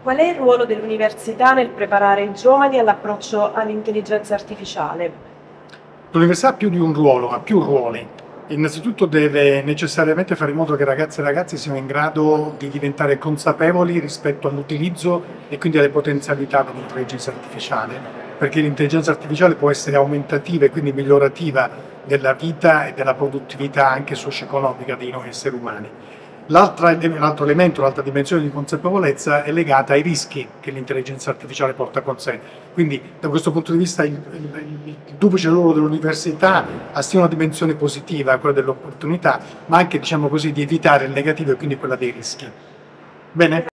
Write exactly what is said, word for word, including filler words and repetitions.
Qual è il ruolo dell'università nel preparare i giovani all'approccio all'intelligenza artificiale? L'università ha più di un ruolo, ha più ruoli. Innanzitutto deve necessariamente fare in modo che ragazze e ragazzi siano in grado di diventare consapevoli rispetto all'utilizzo e quindi alle potenzialità dell'intelligenza artificiale, perché l'intelligenza artificiale può essere aumentativa e quindi migliorativa della vita e della produttività anche socio-economica di noi esseri umani. L'altro elemento, l'altra dimensione di consapevolezza è legata ai rischi che l'intelligenza artificiale porta con sé. Quindi da questo punto di vista il, il, il duplice ruolo dell'università ha sia una dimensione positiva, quella dell'opportunità, ma anche, diciamo così, di evitare il negativo e quindi quella dei rischi. Bene?